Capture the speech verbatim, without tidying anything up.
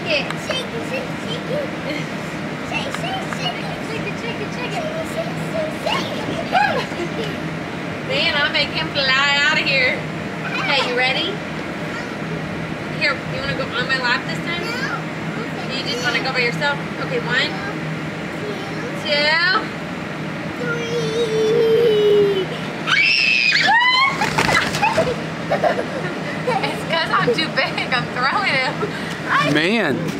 it. Shake it, shake it, shake it. Shake, shake, shake it. Shake it, shake it, shake it. Shake it, shake it. Man, I'll make him fly out of here. Okay, you ready? Here, you want to go on my lap this time? No. You just want to go by yourself? Okay, one, two, three. It's because I'm too big. I'm throwing him. Man.